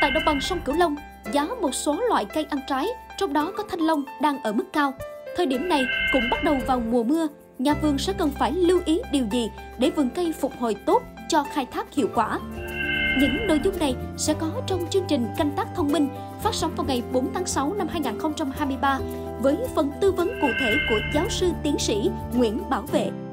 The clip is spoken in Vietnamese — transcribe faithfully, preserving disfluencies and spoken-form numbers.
Tại đồng bằng sông Cửu Long, giá một số loại cây ăn trái, trong đó có thanh long đang ở mức cao. Thời điểm này cũng bắt đầu vào mùa mưa, nhà vườn sẽ cần phải lưu ý điều gì để vườn cây phục hồi tốt cho khai thác hiệu quả. Những nội dung này sẽ có trong chương trình Canh tác thông minh phát sóng vào ngày bốn tháng sáu năm hai nghìn không trăm hai mươi ba với phần tư vấn cụ thể của giáo sư tiến sĩ Nguyễn Bảo Vệ.